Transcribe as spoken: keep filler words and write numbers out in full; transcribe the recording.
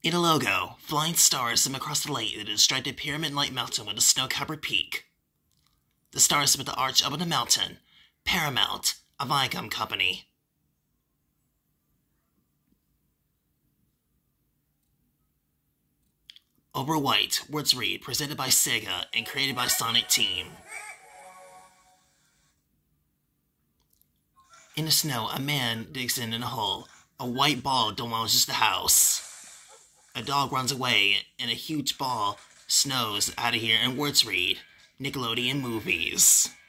In a logo, flying stars swim across the lake that is striped a pyramid-like mountain with a snow-covered peak. The stars split the arch up on the mountain. Paramount, a Viacom company. Over white, words read, presented by SEGA and created by Sonic Team. In the snow, a man digs in, in a hole. A white ball demolishes the house. A dog runs away, and a huge ball snows out of here, and words read, Nickelodeon movies.